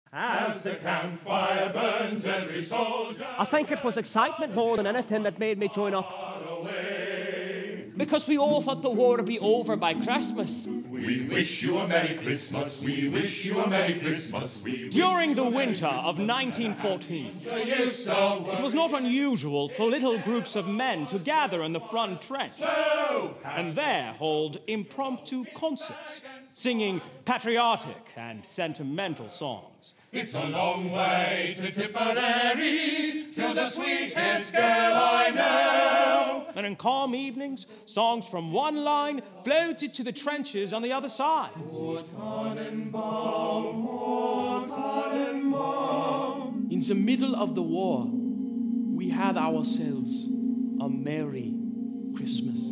As the campfire burns, every soldier... I think it was excitement more than anything that made me join up. Because we all thought the war would be over by Christmas. We wish you a Merry Christmas, we wish you a Merry Christmas. During the winter of 1914, it was not unusual for little groups of men to gather in the front trench and there hold impromptu concerts, singing patriotic and sentimental songs. It's a long way to Tipperary, to the sweetest girl I know. And in calm evenings, songs from one line floated to the trenches on the other side. In the middle of the war, we had ourselves a merry Christmas.